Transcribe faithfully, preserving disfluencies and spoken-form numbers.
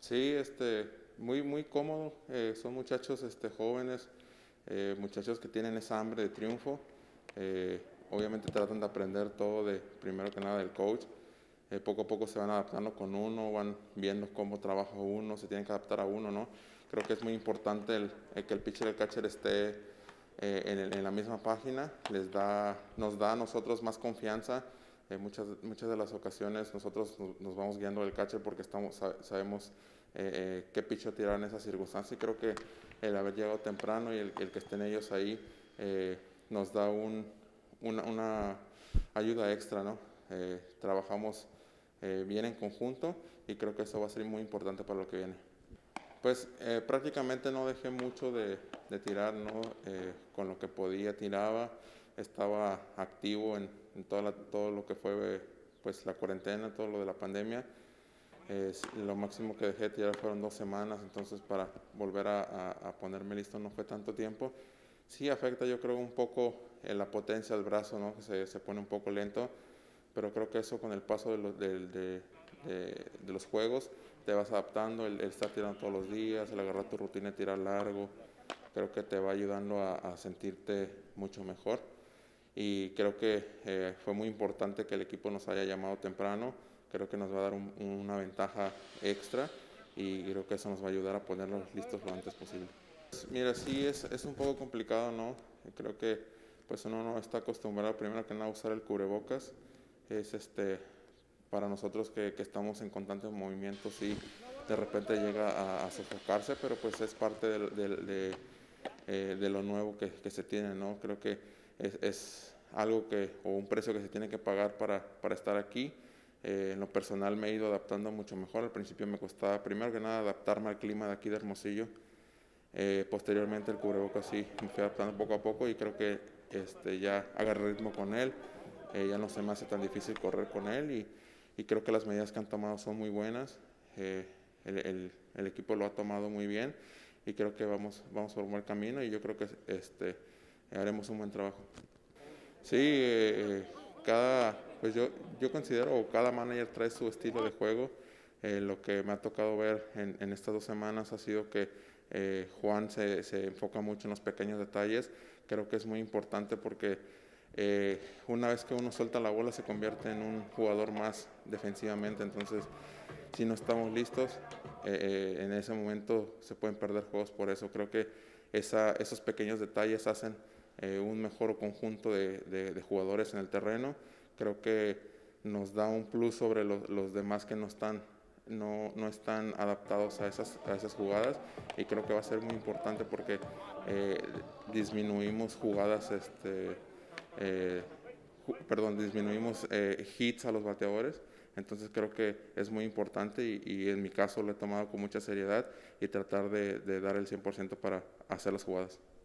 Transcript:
Sí, este, muy, muy cómodo. Eh, son muchachos este, jóvenes, eh, muchachos que tienen esa hambre de triunfo. Eh, obviamente tratan de aprender todo de, primero que nada, del coach. Eh, poco a poco se van adaptando con uno, van viendo cómo trabaja uno, se tienen que adaptar a uno, ¿no? Creo que es muy importante el, el que el pitcher y el catcher esté eh, en, en la misma página. Les da, nos da a nosotros más confianza. Eh, muchas, muchas de las ocasiones nosotros nos, nos vamos guiando del catcher porque estamos, sabemos eh, eh, qué pitcher tirar en esas circunstancias, y creo que el haber llegado temprano y el, el que estén ellos ahí eh, nos da un, una, una, ayuda extra, ¿no? Eh, trabajamos eh, bien en conjunto y creo que eso va a ser muy importante para lo que viene. Pues eh, prácticamente no dejé mucho de, de tirar, ¿no? Eh, con lo que podía tiraba, estaba activo en, en toda la, todo lo que fue pues, la cuarentena, todo lo de la pandemia. Eh, lo máximo que dejé de tirar fueron dos semanas, entonces para volver a, a, a ponerme listo no fue tanto tiempo. Sí afecta, yo creo, un poco en la potencia del brazo, ¿no? Que se, se pone un poco lento, pero creo que eso con el paso de los, de, de, de, de los juegos te vas adaptando, el, el estar tirando todos los días, el agarrar tu rutina de tirar largo, creo que te va ayudando a, a sentirte mucho mejor. Y creo que eh, fue muy importante que el equipo nos haya llamado temprano, creo que nos va a dar un, una ventaja extra y creo que eso nos va a ayudar a ponernos listos lo antes posible. Pues mira, sí es, es un poco complicado, ¿no? Creo que pues uno no está acostumbrado primero que nada a usar el cubrebocas. Es este, para nosotros que, que estamos en constante movimiento, sí, de repente llega a, a sofocarse, pero pues es parte de, de, de, eh, de lo nuevo que, que se tiene, ¿no? Creo que es, es algo que, o un precio que se tiene que pagar para, para estar aquí. Eh, en lo personal me he ido adaptando mucho mejor. Al principio me costaba, primero que nada, adaptarme al clima de aquí de Hermosillo. Eh, posteriormente el cubrebocas sí, me fui adaptando poco a poco y creo que este, ya agarré ritmo con él. Eh, ya no se me hace tan difícil correr con él y, y creo que las medidas que han tomado son muy buenas. Eh, el, el, el, equipo lo ha tomado muy bien y creo que vamos, vamos por un buen camino y yo creo que este, haremos un buen trabajo. Sí, eh, cada, pues yo, yo considero que cada manager trae su estilo de juego. Eh, lo que me ha tocado ver en, en estas dos semanas ha sido que eh, Juan se, se enfoca mucho en los pequeños detalles. Creo que es muy importante porque eh, una vez que uno suelta la bola se convierte en un jugador más defensivamente. Entonces, si no estamos listos, eh, en ese momento se pueden perder juegos. Por eso creo que esa, esos pequeños detalles hacen eh, un mejor conjunto de, de, de jugadores en el terreno. Creo que nos da un plus sobre los, los demás que no están, no, no están adaptados a esas, a esas jugadas, y creo que va a ser muy importante porque eh, disminuimos jugadas, este, eh, ju perdón, disminuimos eh, hits a los bateadores. Entonces creo que es muy importante y, y en mi caso lo he tomado con mucha seriedad y tratar de, de dar el cien por ciento para hacer las jugadas.